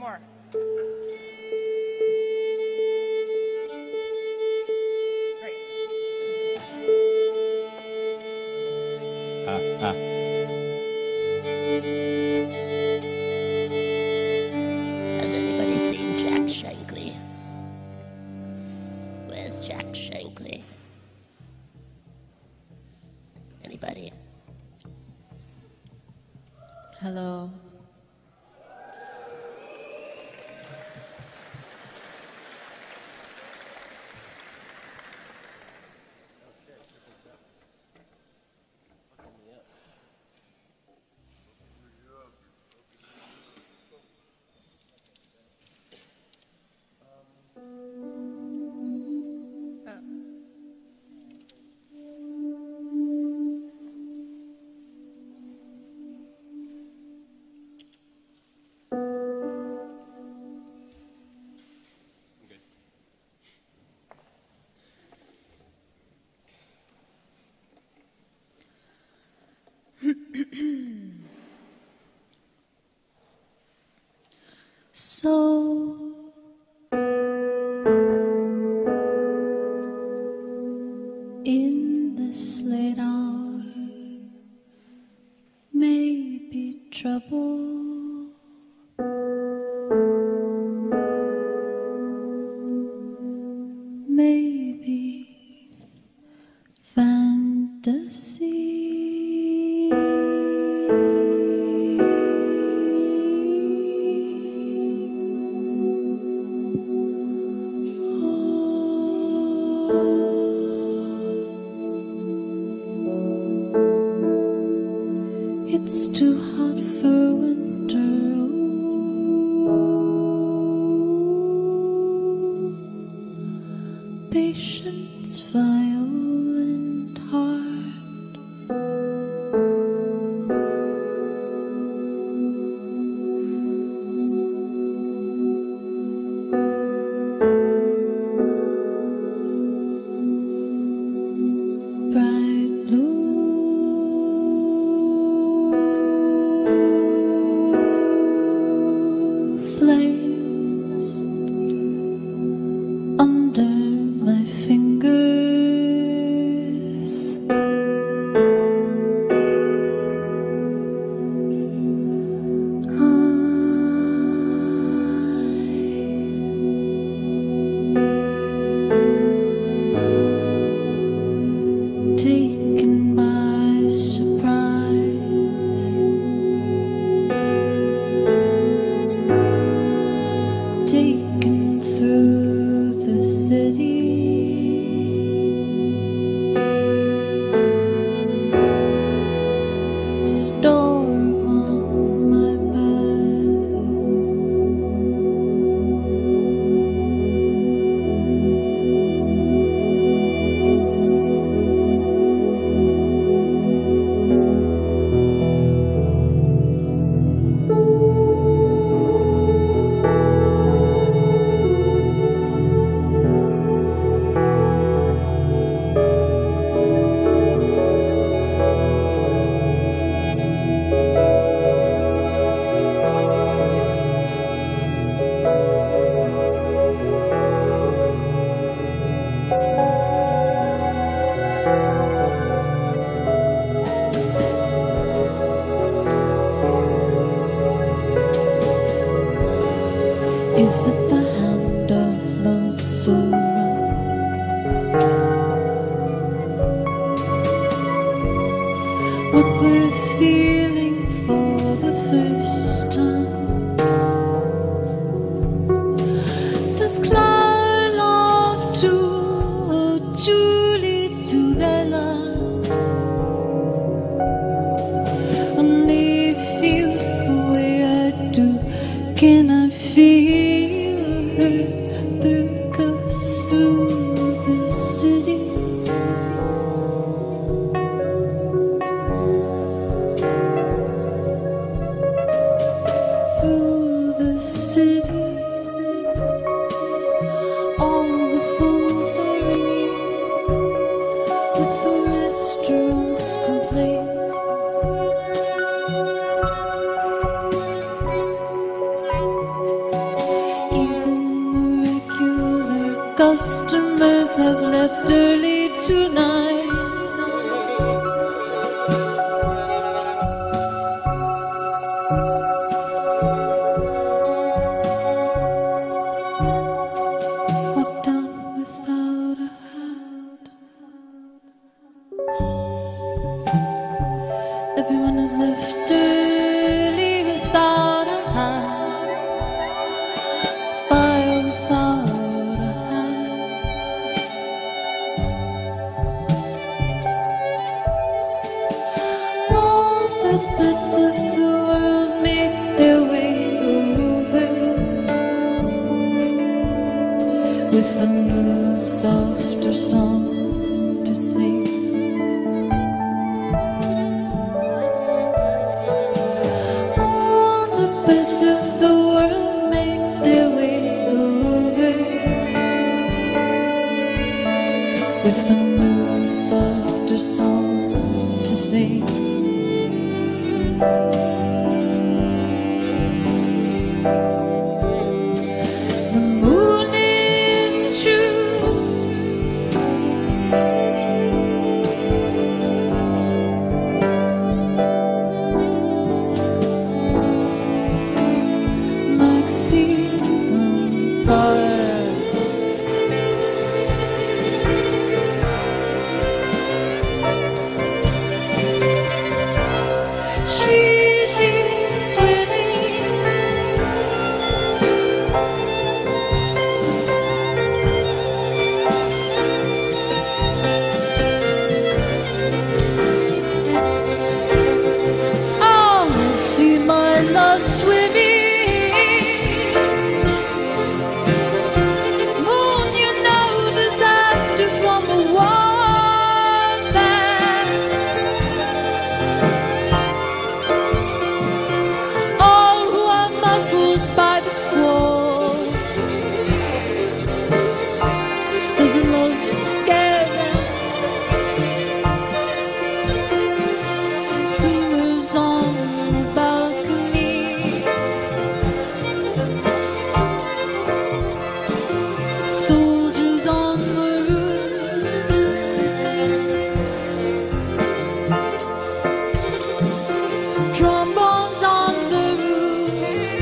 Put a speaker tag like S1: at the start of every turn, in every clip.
S1: more.
S2: Has anybody seen Jack Shankly? Where's Jack Shankly? Anybody?
S3: Hello. So in this late hour may be trouble, maybe fantasy. It's too hot for winter. Patience, violent heart. Bright blue flames under my fingers. Taken by surprise, taken through the city, storm on my Is it the hand of love so rough? What we're feeling for the first time. Does Clara love to or Julie do their love? Only feels the way I do. Can I feel her break us through the city? customers have left early tonight. Walked out without a hat. Everyone has left early without a hat. Fire without a hat. All the bits of the world make their way over with a new, softer song to sing. All the bits of the world make their way over with a new, softer song to sing. The moon is true. Maxine's on fire. She's swimming. Oh, I see my love swimming. Moon, you know, disaster from a warfare. All who are muffled by the squall. Doesn't love scare them? Screamers on the balcony. Soldiers on the roof. Trombones on the roof.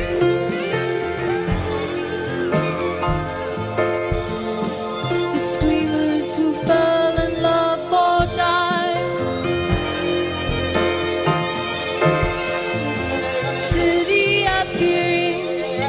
S3: The screamers who fell in love or died. City appearing.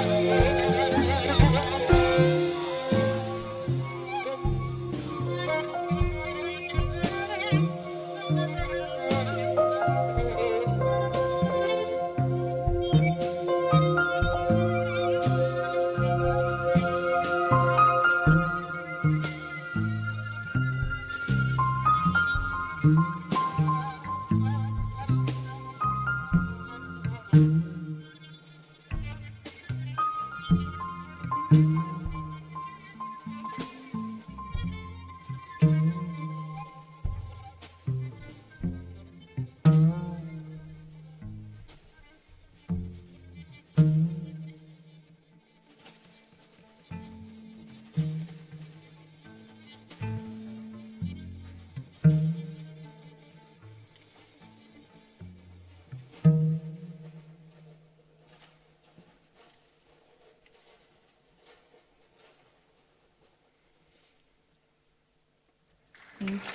S3: Thank you.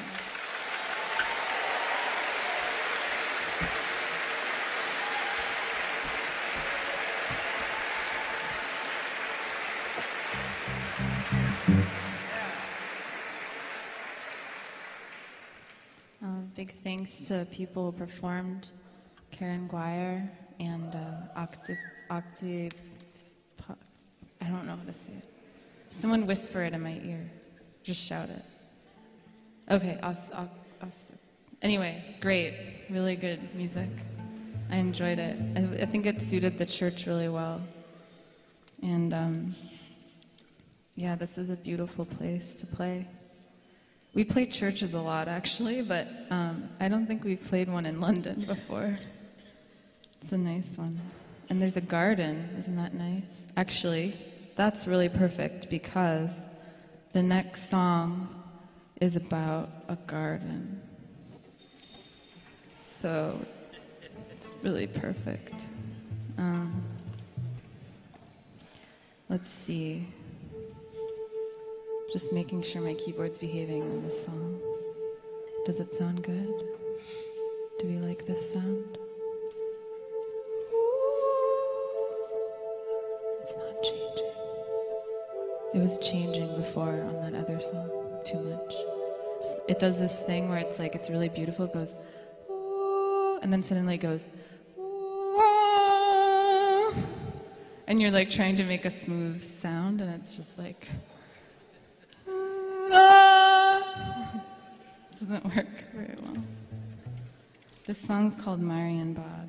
S3: Big thanks to people who performed, Karen Guire and Octave, I don't know how to say it. Someone whisper it in my ear. Just shout it. Okay, anyway, great, really good music. I enjoyed it. I think it suited the church really well. And yeah, this is a beautiful place to play. We play churches a lot, actually, but I don't think we've played one in London before. It's a nice one. And there's a garden. Isn't that nice? Actually, that's really perfect because The next song is about a garden. So it's really perfect. Let's see. Just making sure my keyboard's behaving on this song. Does it sound good? Do we like this sound? It's not changing. It was changing before on that other song too much. It does this thing where it's like, it's really beautiful, it goes, and then suddenly it goes, and you're like trying to make a smooth sound, and it's just like, it doesn't work very well. This song's called Marienbad.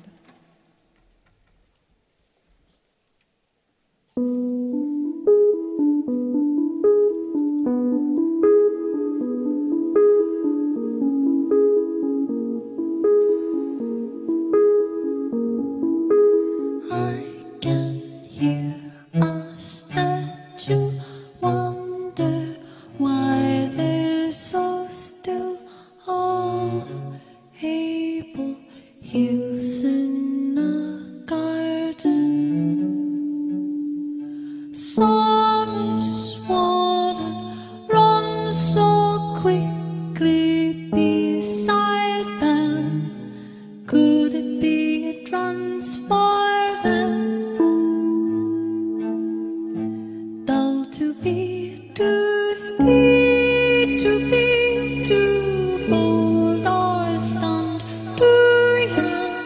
S1: Too bold or stunned, too young.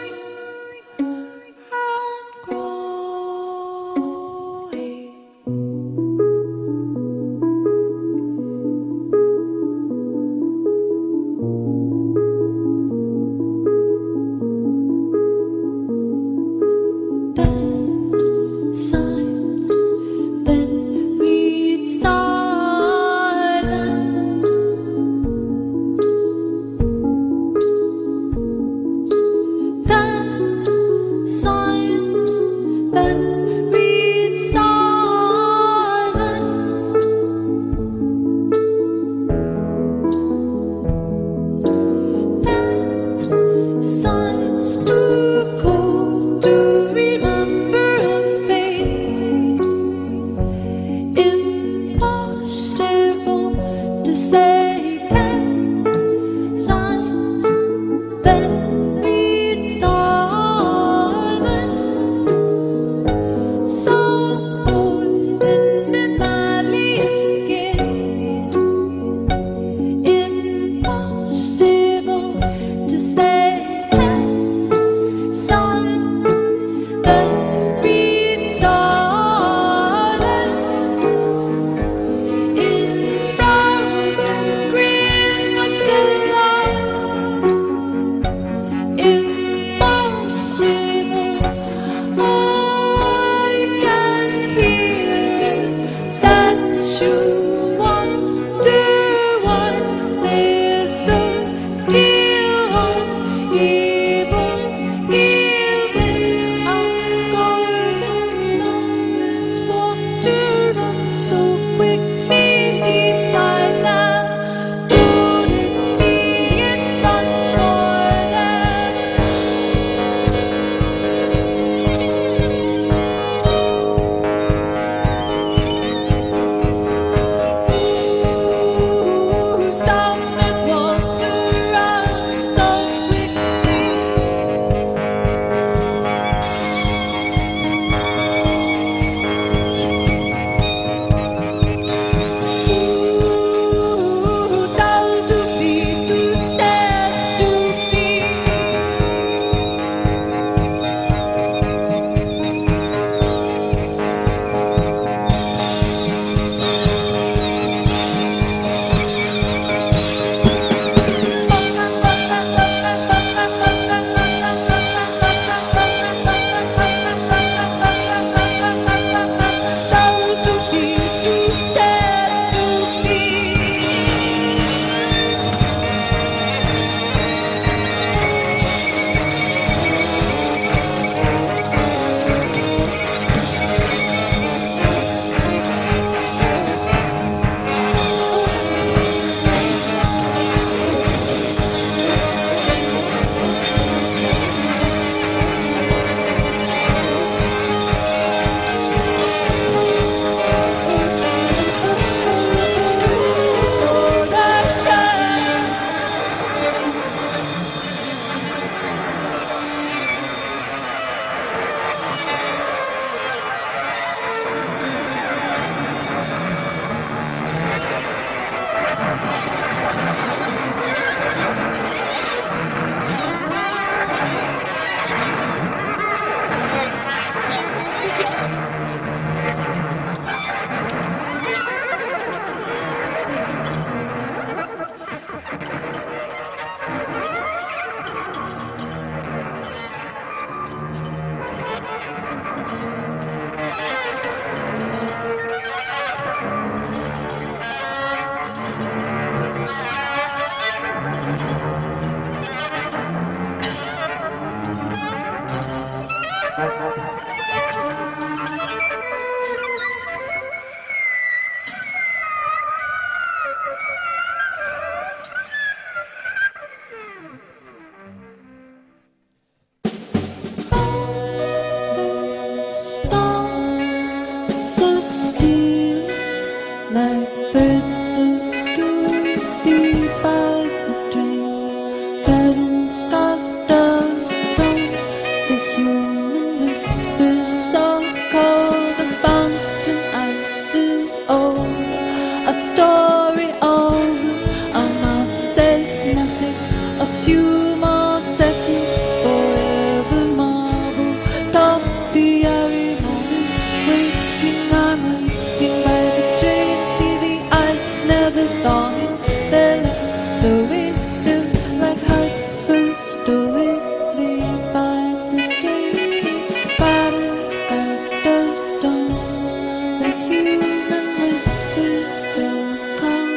S1: gardens carved of stone. The human whispers are cold. The fountain ice is old. A story over. Our mouth says nothing. A few more seconds. Forever marble. Topiary moment. Waiting, I'm waiting by the drain. See the ice never thawing. Their lips away still like hearts so stoically by the daisy gardens carved of stone. The human whispers so calm.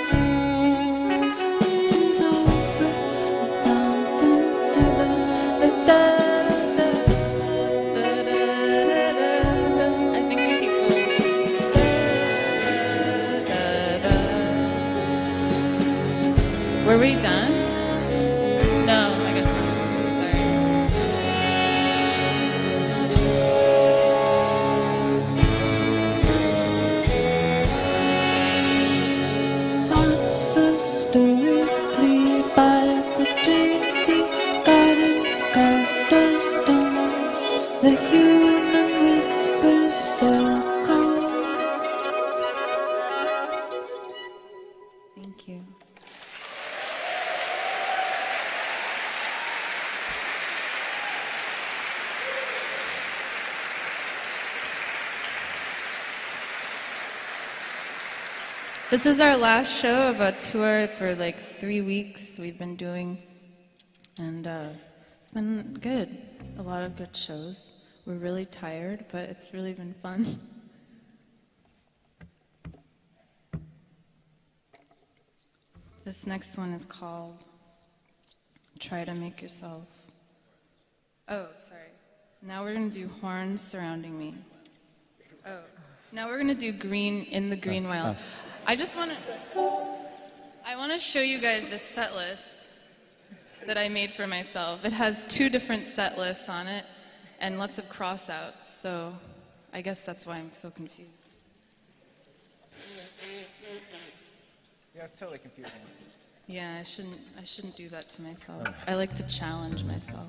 S1: Mountains over, the mountains
S3: I think we keep going. Were we done? No, I guess not. Sorry.
S1: Hearts so stoically by the drazy gardens carved of stone. The human whispers so calm.
S3: Thank you. This is our last show of a tour for like 3 weeks we've been doing, and it's been good. A lot of good shows. We're really tired, but it's really been fun. This next one is called Try to Make Yourself. Oh, sorry. Now we're going to do Horns Surrounding Me. Oh, now we're going to do Green in the Green Wild. I want to show you guys this set list that I made for myself. It has 2 different set lists on it and lots of cross-outs, so I guess that's why I'm so confused.
S4: Yeah, it's totally confusing.
S3: Yeah, I shouldn't do that to myself. I like to challenge myself.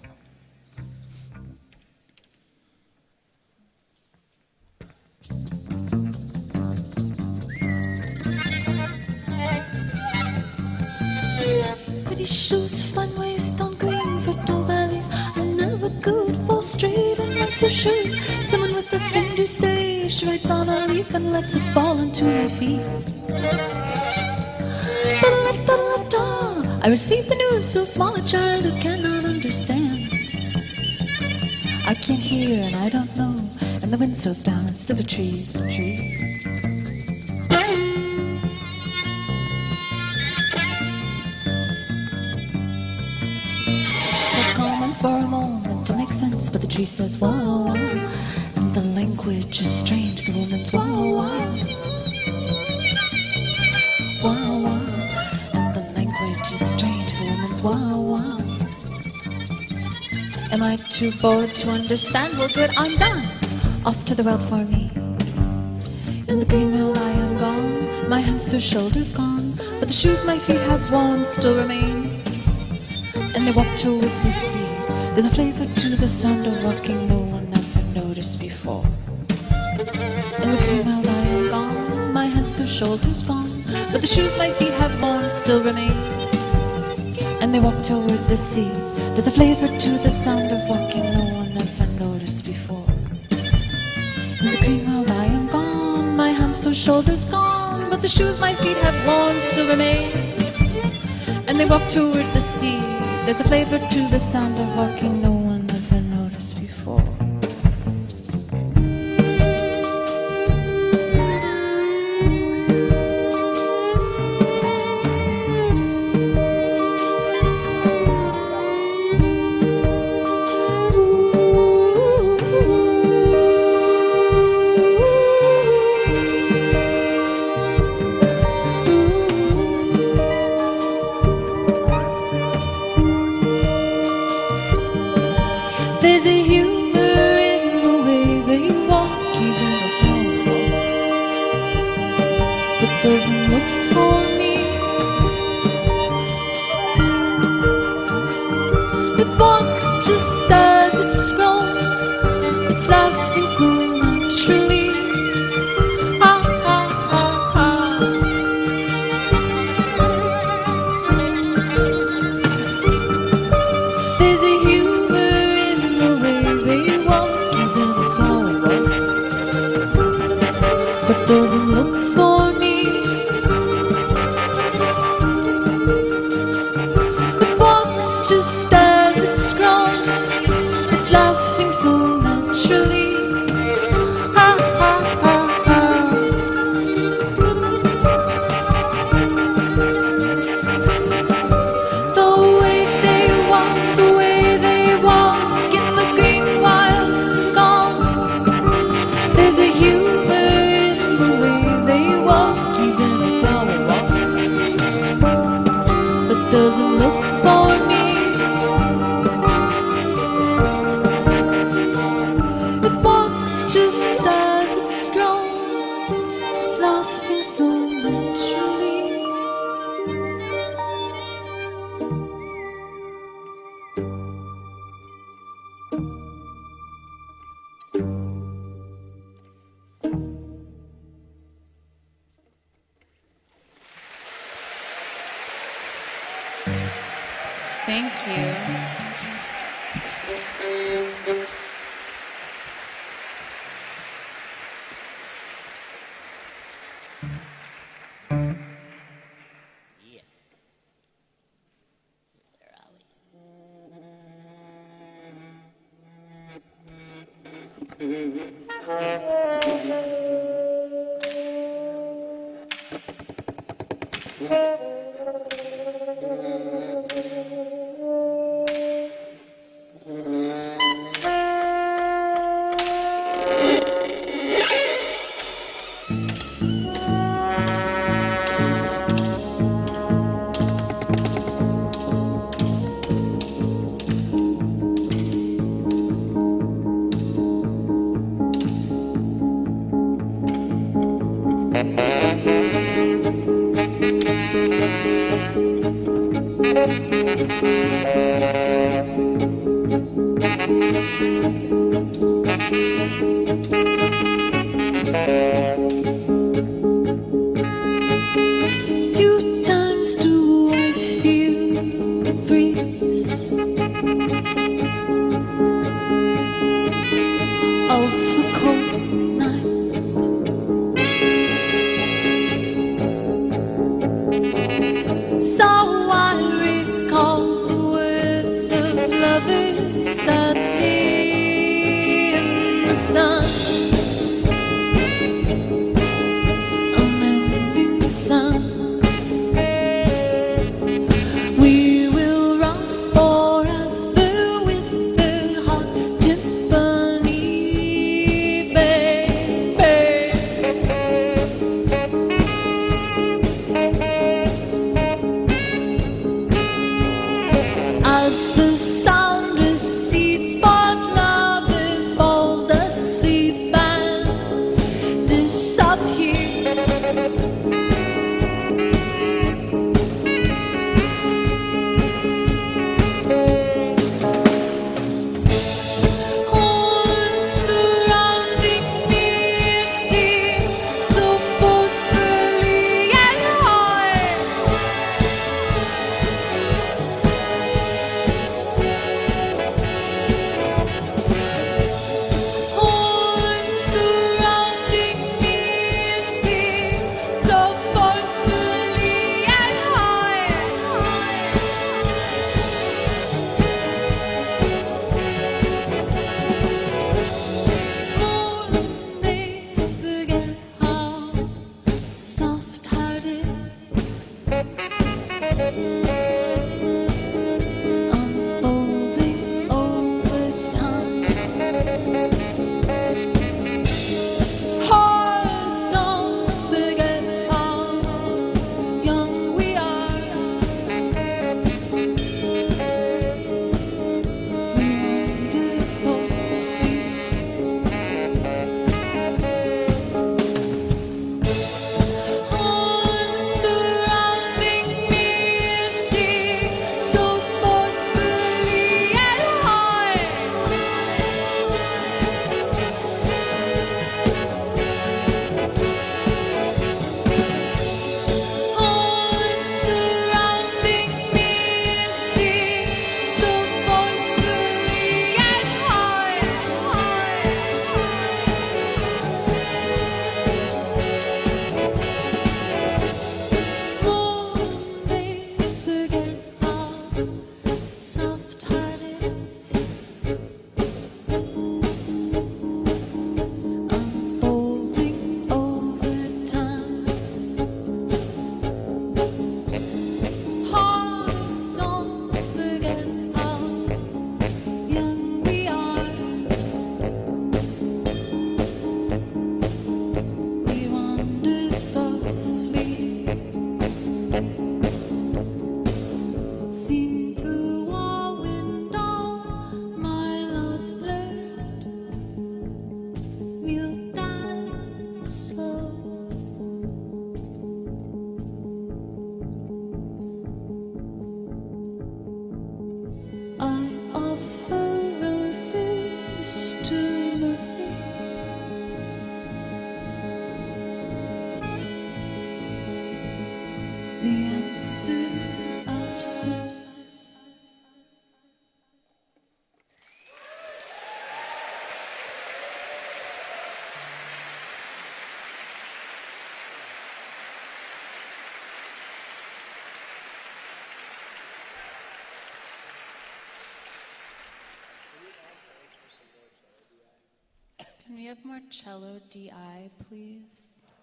S1: City shoes, fun waist on green fertile valleys. I'm never good for straight and not so sure. Someone with a thing to say, she writes on a leaf and lets it fall into my feet. Da-da-da-da-da. I received the news so small a child who cannot understand. I can't hear and I don't know, and the wind slows down and still the trees, the trees. For a moment to make sense, but the tree says wow, wow. And the language is strange, the woman's wow, wow. Wow, wow. And the language is strange, the woman's wow, wow. Am I too bored to understand? Well good, I'm done. Off to the world for me. In the green mill I am gone, my hands to shoulders gone, but the shoes my feet have worn still remain. And they walk toward the sea. There's a flavor to the sound of walking no one ever noticed before. In the green world I am gone, my hands to shoulders gone, but the shoes my feet have worn still remain. And they walk toward the sea. There's a flavor to the sound of walking no one ever noticed before. In the green world I am gone, my hands to shoulders gone, but the shoes my feet have worn still remain. And they walk toward the sea. There's a flavor to the sound of walking no one ever noticed before. There's a humor in the way they walk, even the flowers. It doesn't look for me. just as it's grown. It's laughing so naturally. Ha ha ha ha. The way they walk in the green wild gone. There's a humor in the way they walk, even a flower walks, but doesn't look for me. It walks just as it's grown. It's laughing so naturally.
S3: Thank you.
S2: Yeah. Where are we?
S1: Few times do I feel the breeze of the cold night. So I recall the words of lovers sadly in the sun. A mending sun. We will run forever with the hot timpani, baby. As the sound recedes, but love falls asleep and disappears. Surrounding me, it seems so forcefully and hard. soft-hearted, unfolding over time. Heart, don't forget how young we are. We wander softly, seen through our window, my love blurred. We'll dance slow. I offer roses to nothing. The answer absent.
S3: Can we have more cello DI, please?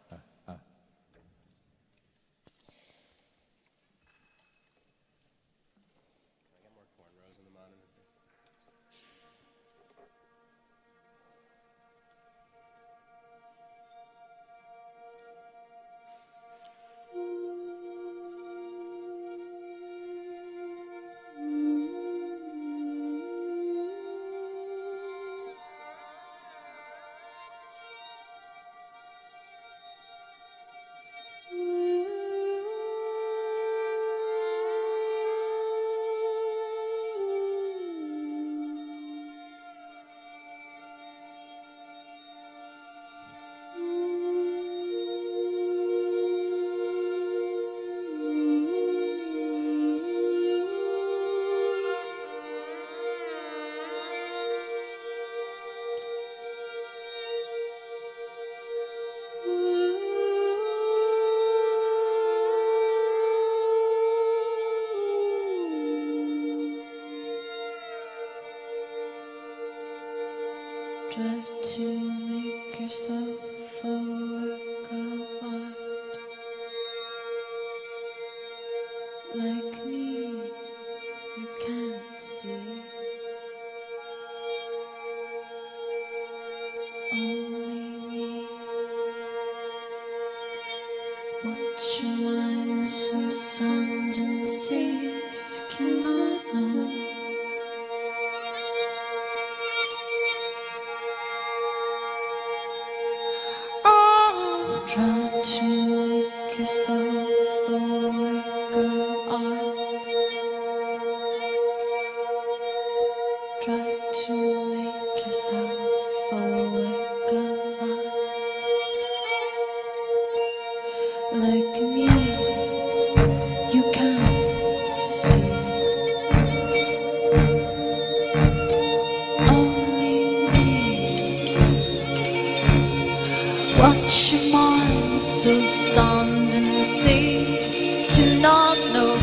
S3: Try to make yourself a work of art. Like me, you can't see. Only me. Watch your mind so sound and safe cannot know. Try to make yourself a work of art. Try to make yourself a work of art. Like me, you can't see. Only me. Watch your mind so sound and safe, do not know.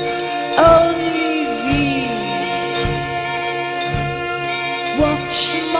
S3: Only me. Watch your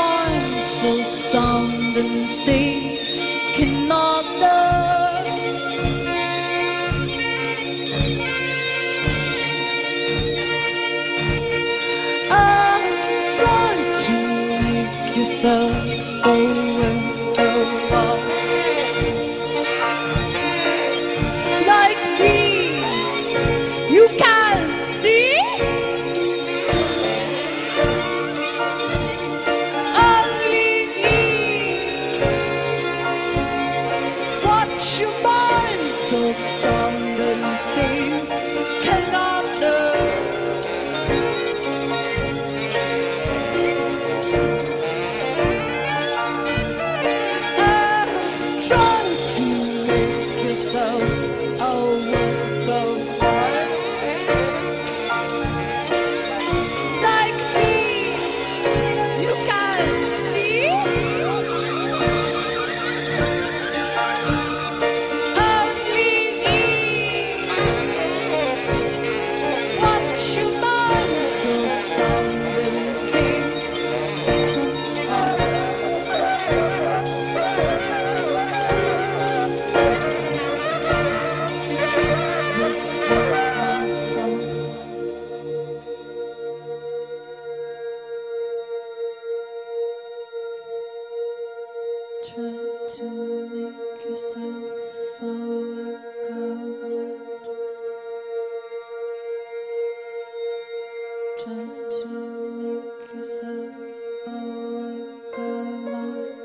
S1: Try to make yourself awake of art.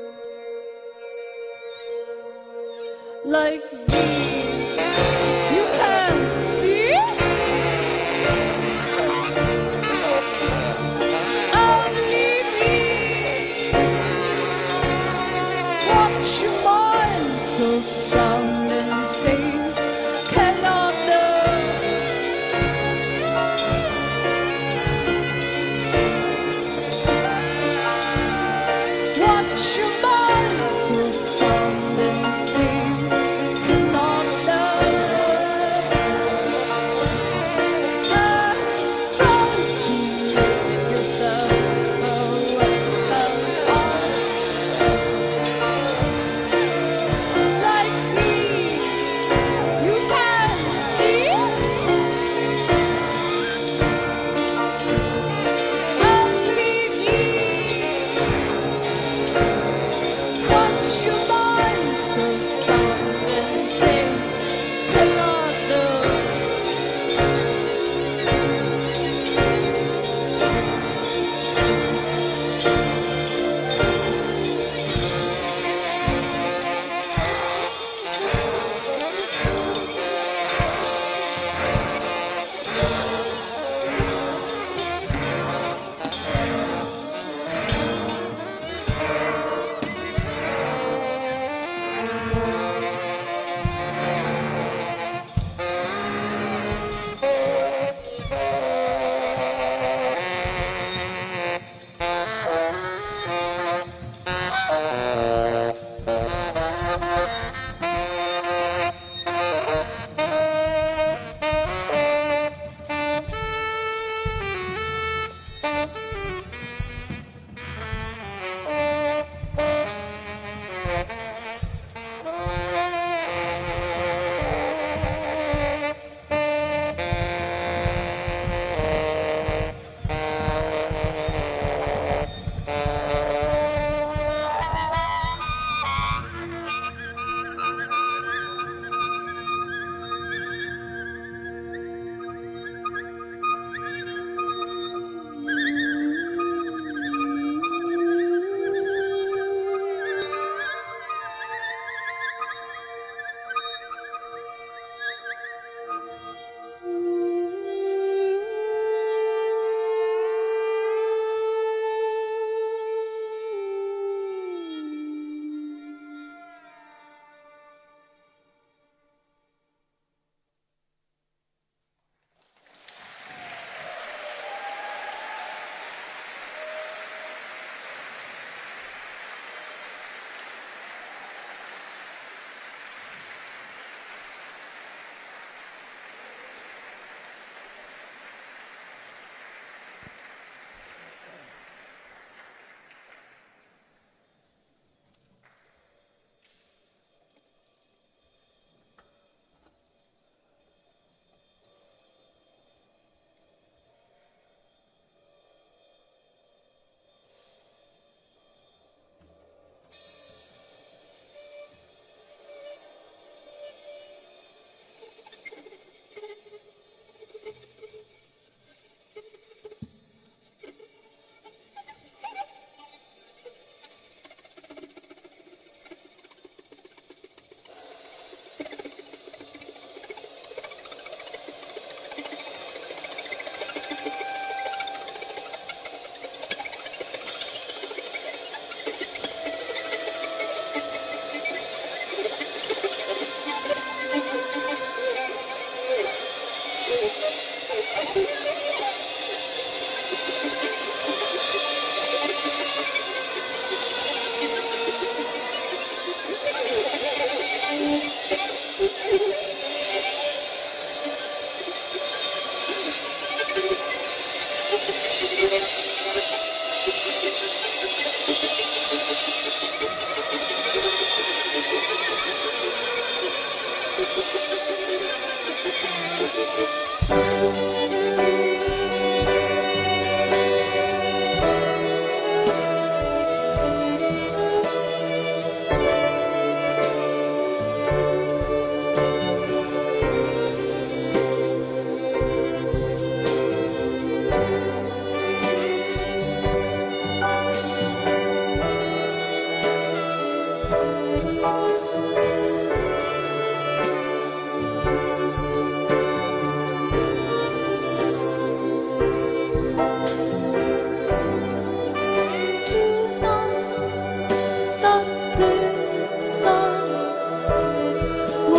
S1: Like me, you can't see. Only me. Watch your mind so sound and sane. Cannot know. Watch your mind so sound and sane. Cannot know. Try to make yourself aware of art. Like me, you can see. Only me. Watch your mind so sound and sing. Cannot know.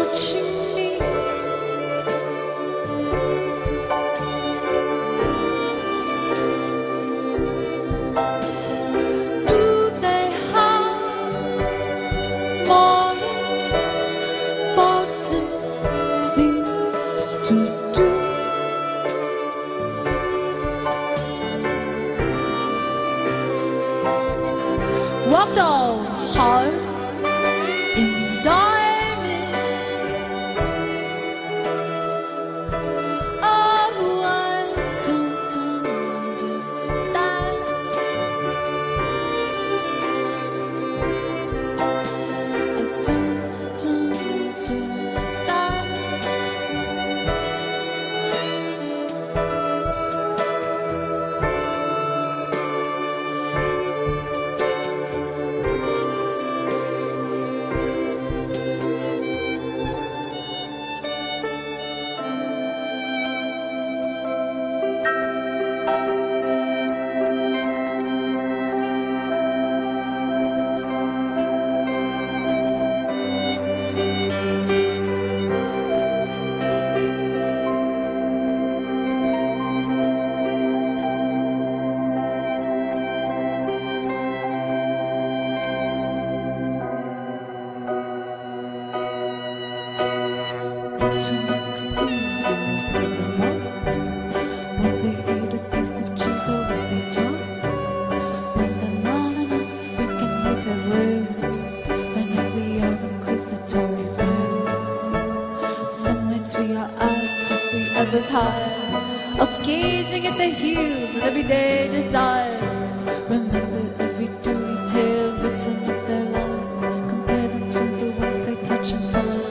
S1: watching me. Do they have more important things to do? Walked all hearts in diamond. Oh, I don't understand. I don't understand. Tired of gazing at the heels of everyday desires. Remember every dewy tale written of their lives. Compare them to the ones they touch and fantasize.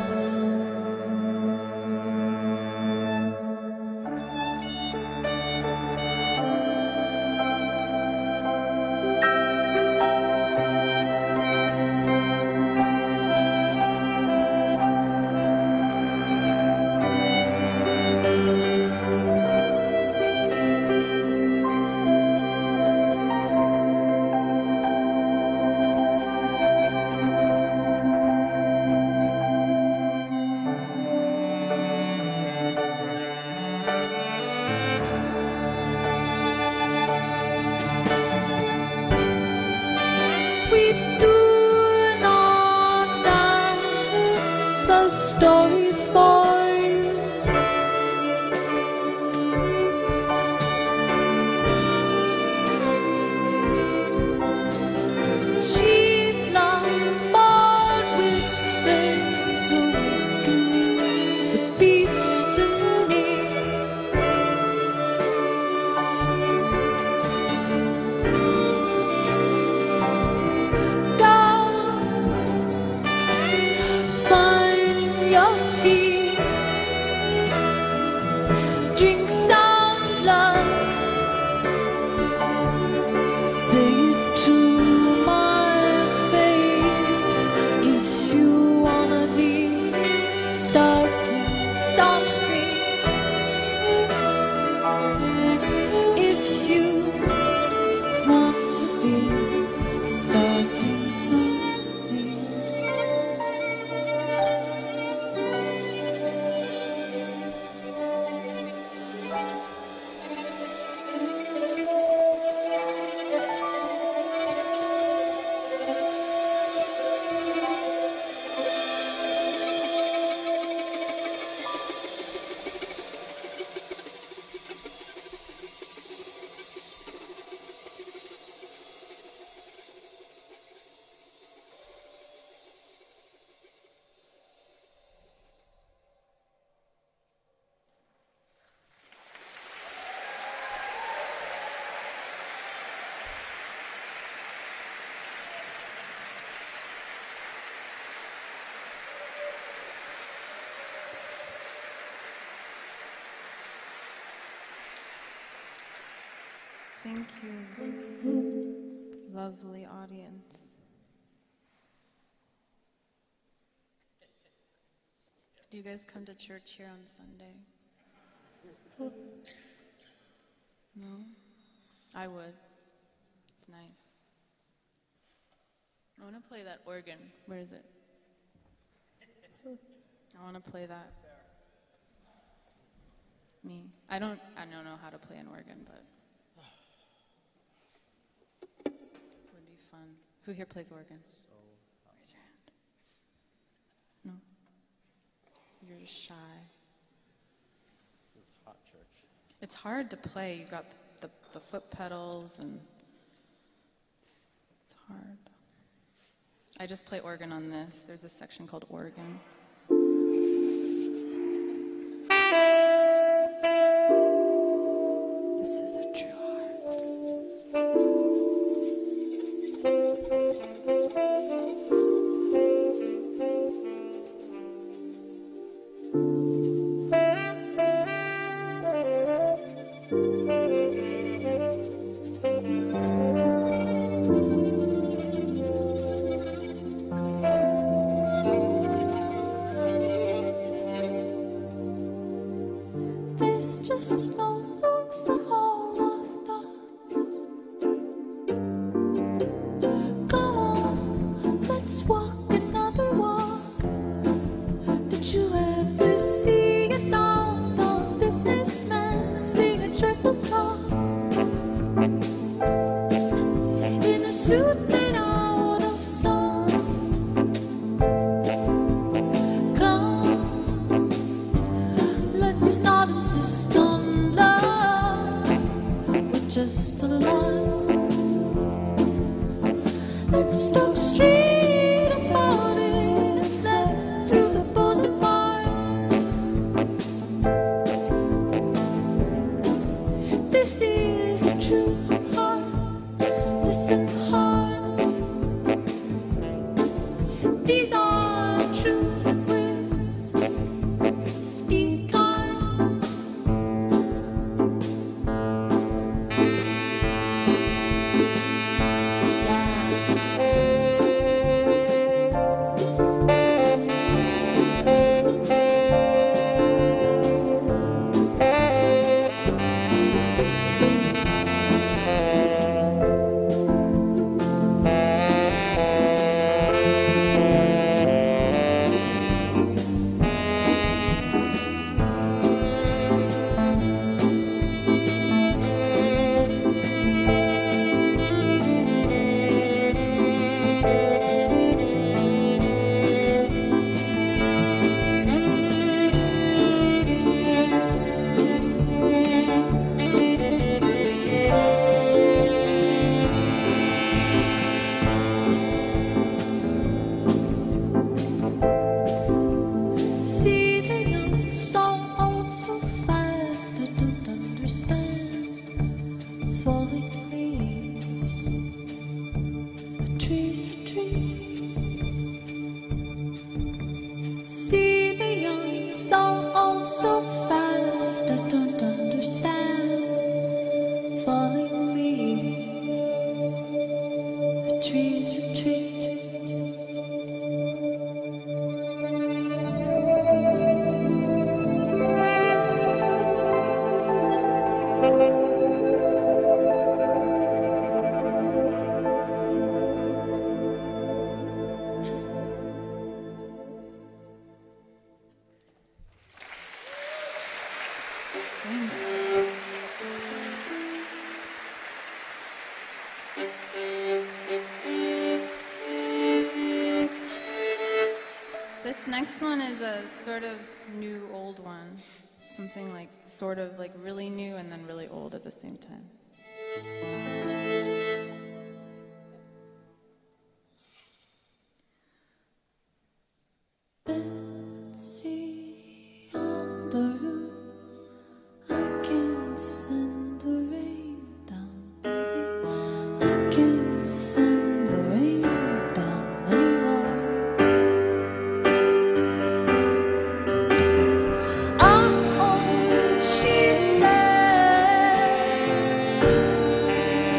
S1: We do not dance a story for you. Sheep not bold whispers awakening the beast in me. Find your feet, drink some blood, say it to my face. If you wanna be starting something, if you want to be starting something.
S3: Thank you, lovely audience. Do you guys come to church here on Sunday? No? I would. It's nice. I want to play that organ. Where is it? I want to play that. Me. I don't know how to play an organ, but it would be fun. Who here plays organ? Raise your hand. No? You're just shy.
S5: It's hot church.
S3: It's hard to play. You've got the foot pedals and it's hard. I just play organ on this. There's a section called organ. This is a true
S1: There's just no room for all our thoughts. Come on, let's walk another walk. Did you ever see a down businessman sing a joyful talk? In a suit made out of song. Let's not insist on love. We're just alone. Let's talk straight about it instead through the boulevard. This is a true heart. Listen hard. These are true words. Speak on. See the young so old so fast. I don't understand. Falling leaves, a tree's a tree. See the young so old so fast. I don't understand. Falling leaves, a tree's a tree.
S3: This next one is a sort of new old one. Something like sort of like really new and then really old at the same time.
S1: Betsy on the roof, I can send the rain down, baby. I can send the rain down anymore. Oh, she said,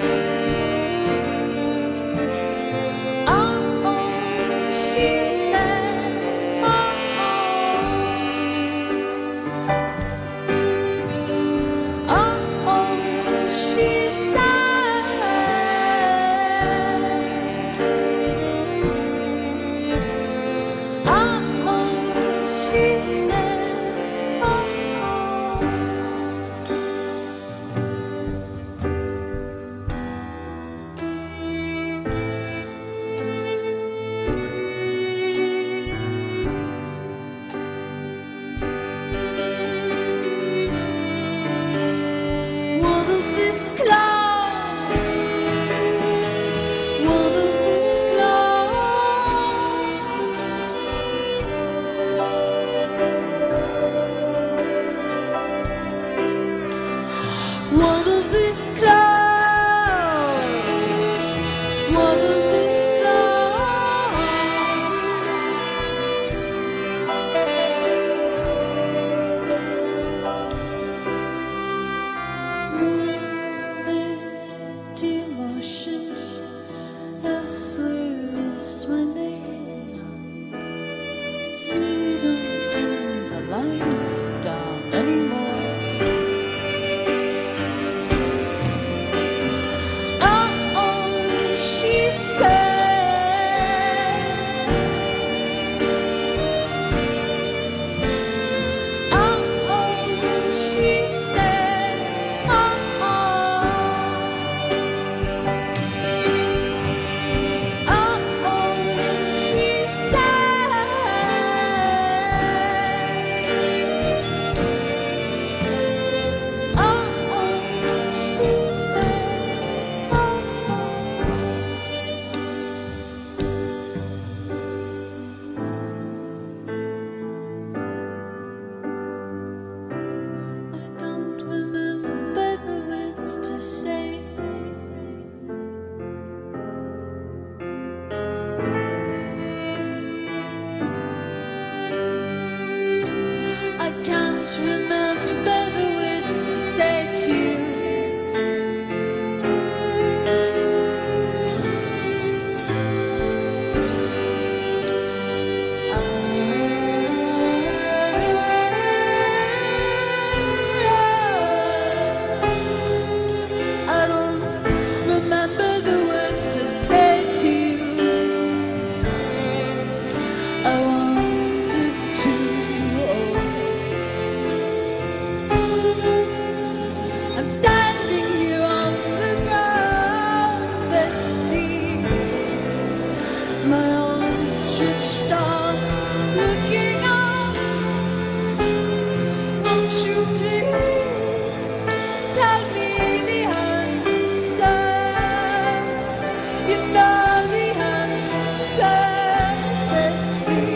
S1: you please tell me the answer? You know the answer. Let's see.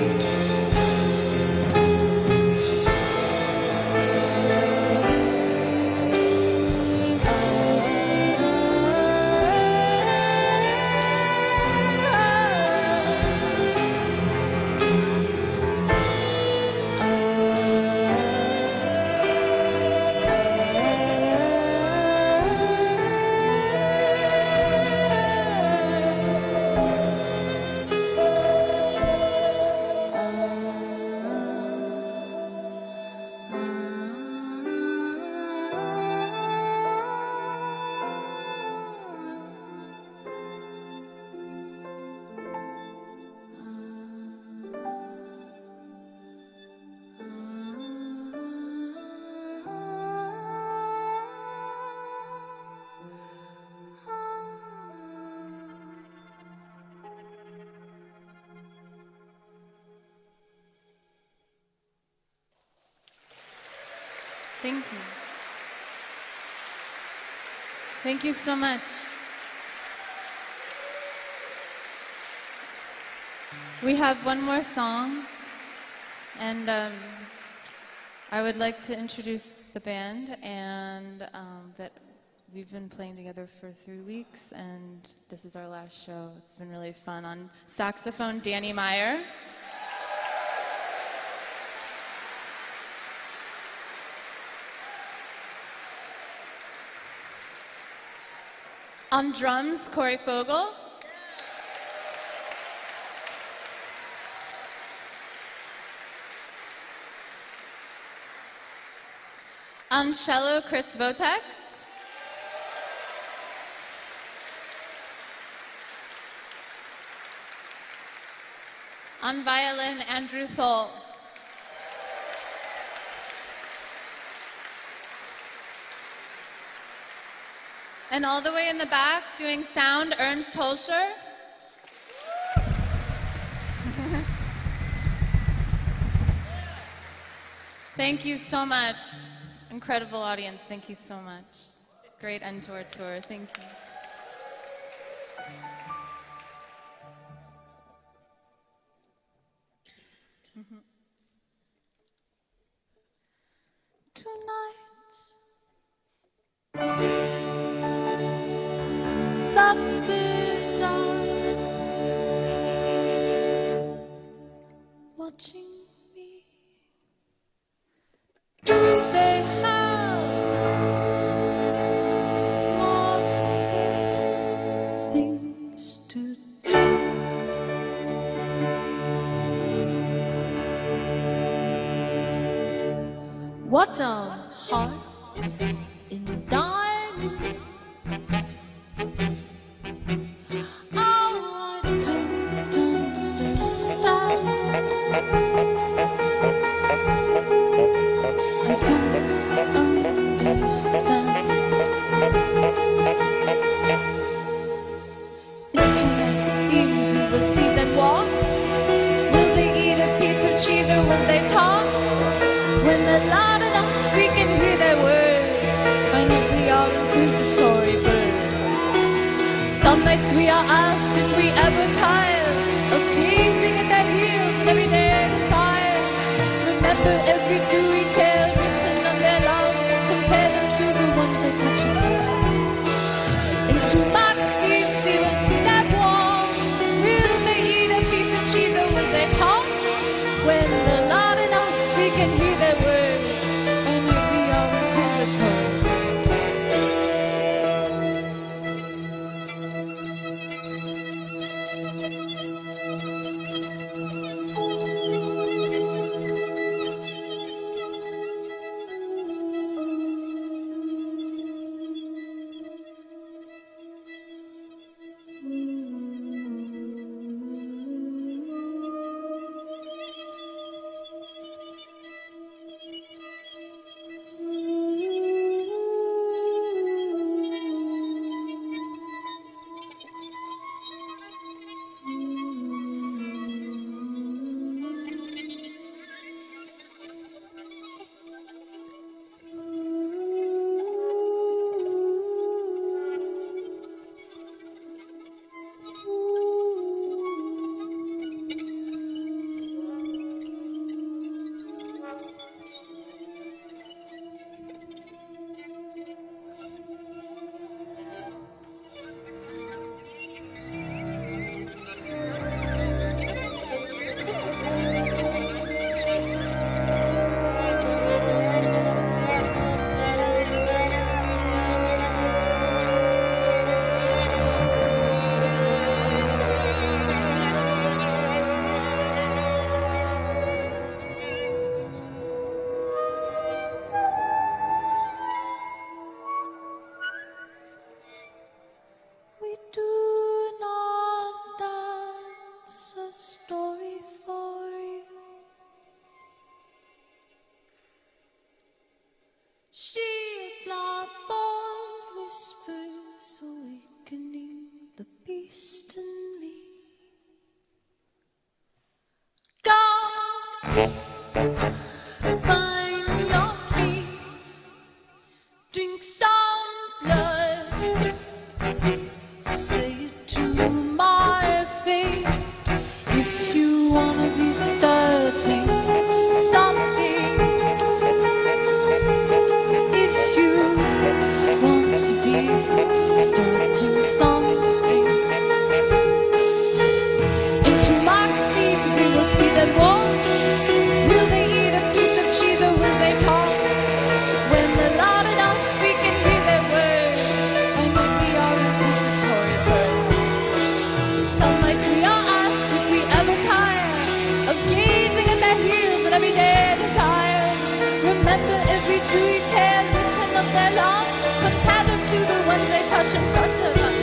S3: Thank you. Thank you so much. We have one more song, and I would like to introduce the band, and that we've been playing together for 3 weeks, and this is our last show. It's been really fun. On saxophone, Danny Meyer. On drums, Corey Fogel. On cello, Chris Votek. On violin, Andrew Thole. And all the way in the back, doing sound, Ernst Holscher. Thank you so much. Incredible audience, thank you so much. Great end to our tour, thank you.
S1: The birds are watching me. Do they have more things to do? What are hearts in diamonds? Oh, I don't understand. I don't understand. Into magazines you will see them walk. Will they eat a piece of cheese or will they talk? When they're loud enough we can hear their words. And if we are accusatory birds. Some nights we are asked if we ever tire of gazing at their heels and every day desire. Remember every dewy tale written on their lungs. Compare them to the ones they touch and hold. Into magazines you will see them walk. Will they eat a piece of cheese or will they talk? When they're loud enough we can hear their words. And if we are accusatory. She blackboard whispers, awakening the beast in me. God, find your feet, drink some blood, say it to my face if you wanna be starting something, if you want to be starting something. Into democracy, we will see them walk. Will they eat a piece of cheese or will they talk? When they're loud enough, we can hear their words. And when we are accusatory birds, some like we are asked if we ever tire of gazing at their heels and everyday desire. Remember every dewy tale written of their love. Compare them to the ones they touch in front of us.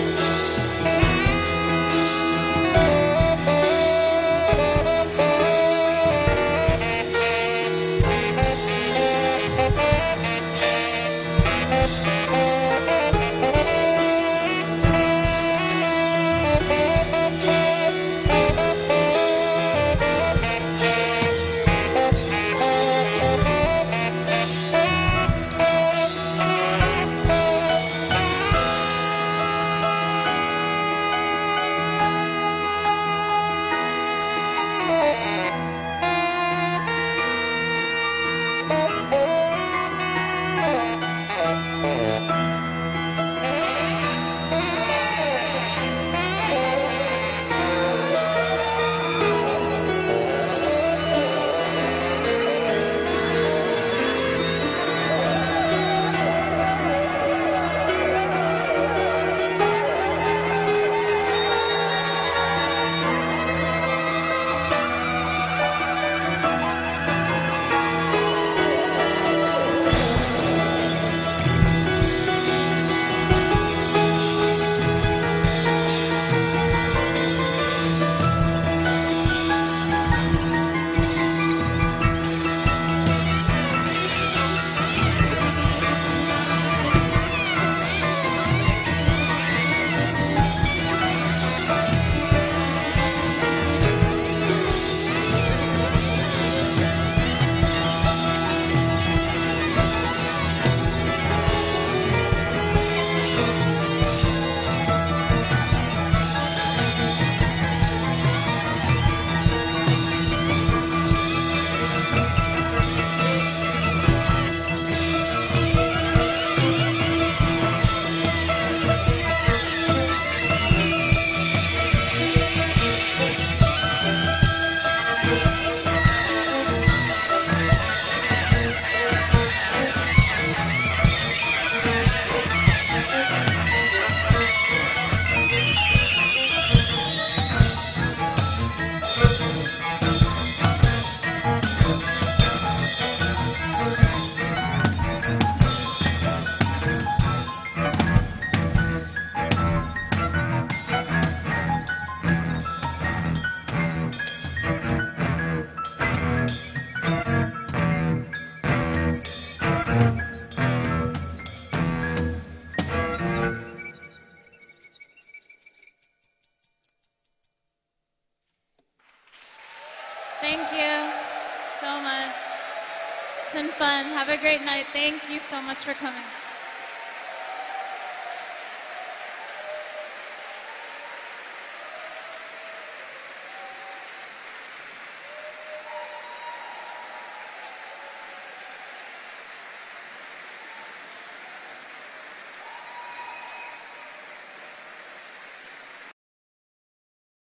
S1: Thank you so much. It's been fun. Have a great night. Thank you so much for coming.